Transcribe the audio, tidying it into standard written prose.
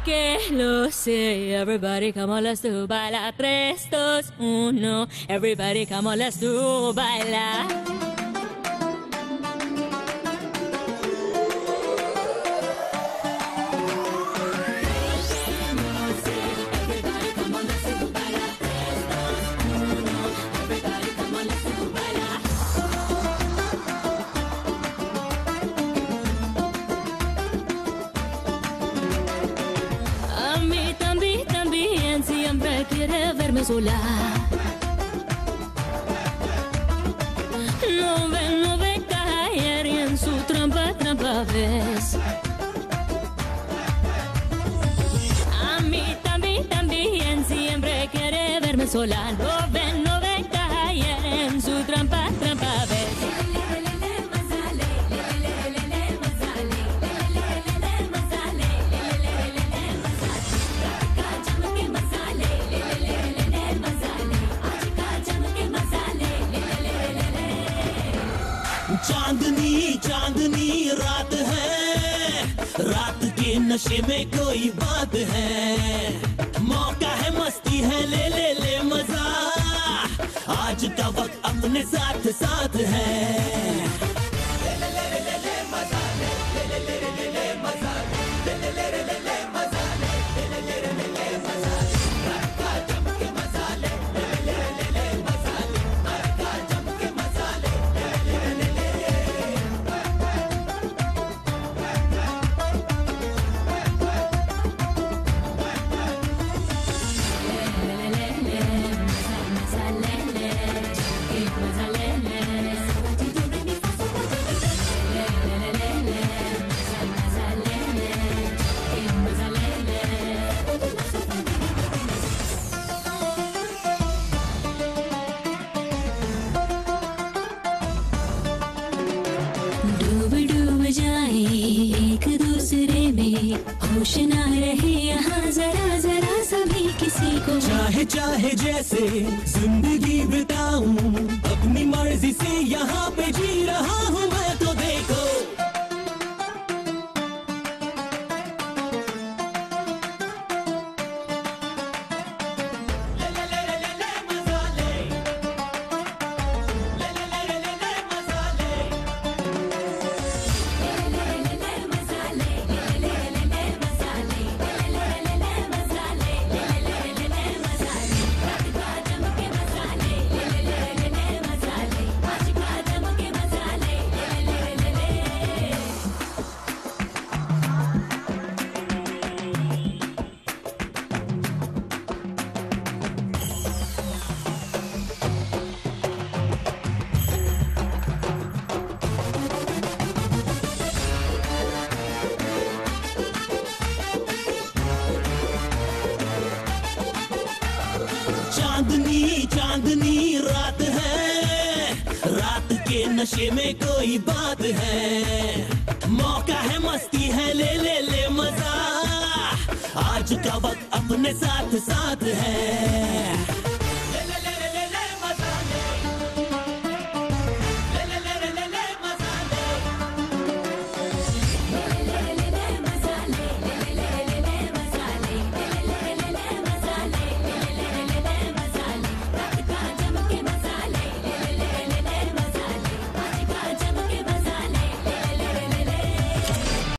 que lo sé. Everybody come on, let's do baila. 3, 2, 1. Everybody come on, let's do baila. Quiere verme sola. No ve caer y en su trampa ves. A mí también siempre quiere verme sola. No ve caer en su trampa ves. चांदनी रात है, रात के नशे में कोई बात है, मौका है मस्ती है, ले मजा, आज का वक्त अपने साथ साथ है। डूब जाए एक दूसरे में, होश ना रहे यहाँ जरा सभी किसी को। चाहे जैसे जिंदगी बिताऊं, अपनी मर्जी से यहाँ पे जी रहा हूँ मैं तो देखो। चांदनी रात है, रात के नशे में कोई बात है, मौका है मस्ती है, ले मजा, आज का वक्त अपने साथ साथ है।